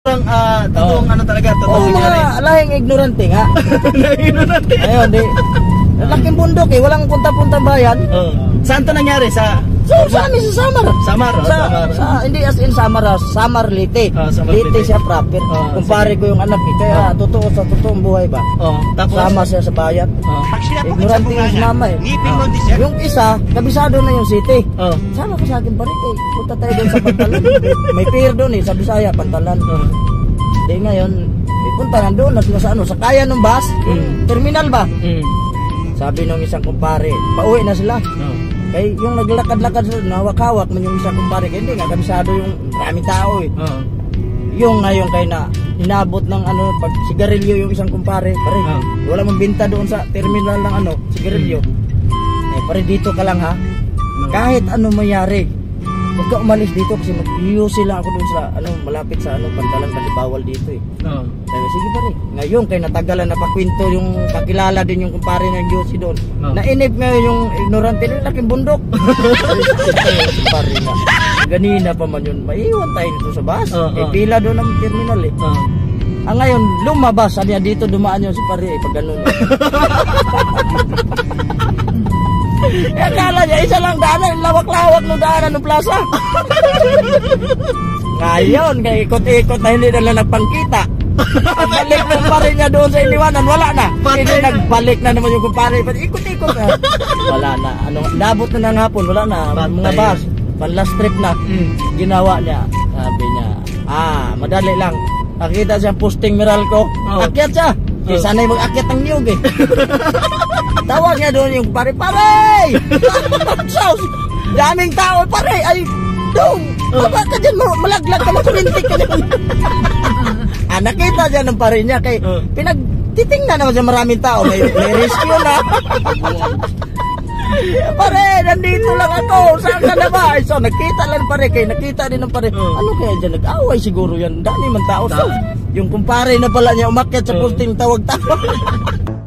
Totoong ano talaga, totoong nangyari. Mga lahing ignorante nga. Ignorante. Ayun, di. Laking bundok eh, walang punta-punta bayan. Saan to nangyari? Sa Sa amin sa Samar. Samar, Samar. Hindi as in Samar, Samar Leyte. Samar Leyte Leyte. siya proper. Kumpare ko yung anak eh, kaya totoo sa totoong buhay ba? Tapos Sama siya sa bayan. Ignorante yung mama eh. Yung isa, kabisado na yung city. Sama ko sa akin pa rin eh. Punta tayo doon sa Pantalan. May pier doon eh, sa Bisaya, Pantalan. Di ngayon, punta nga doon sa ano, sa kaya ng bus, terminal ba? Sabi nung isang kumpare, pauwi na sila. Kaya yung naglakad-lakad sila, nawak-hawak man yung isang kumpare, kaya hindi nga kabisado yung maraming tao eh. Yung ngayon kaya na inabot ng ano, pag sigarilyo yung isang kumpare, pare, wala mong binta doon sa terminal ng ano, sigarilyo. Pare, dito ka lang ha. Kahit ano mayari, huwag ka umalis dito kasi mag-UC lang ako doon sa ano, malapit sa ano, Pantalan kasi bawal dito eh. Sabi, sige pare. Ngayon kay natagalan na pakwento yung kakilala din yung kumpare ng UC doon. Nainip ngayon yung ignorante ng laking bundok. Kumpare na. Ganina pa man yun, maiwan tayo dito sa bus. Pila doon ang terminal eh. Ngayon, lumabas, sabi niya dito dumaan yun si pare eh, pag ganun. Akala niya isa lang daanan, lawak-lawak no daanan ng plaza. Ngayon, kaya ikot-ikot na hindi nila nagpangkita. Balik ng pare niya doon sa iniwanan, wala na. Hindi nagbalik na naman yung kumpare. Ikot-ikot na. Wala na. Nabot na ng hapon, wala na. Mga bus, last trip na. Ginawa niya. Sabi niya, madali lang. Nakita siyang posting Meralco. Akyat siya. Sana'y mag-akyat ng niyog eh. Tawag niya doon yung pare, daming tao, pare, ay, dong, baba ka dyan, malaglag ka, masulintik ka dyan. Nakita dyan ng pare niya, kay, pinagtitingnan naman siya maraming tao, may rescue na. Pare, nandito lang ako, saan ka na ba? So, nakita lang pare, kay nakita din ng pare, ano kaya dyan, nag-away siguro yan, dami man tao. So, yung kumpare na pala niya umakyat sa posting tawag-tawag.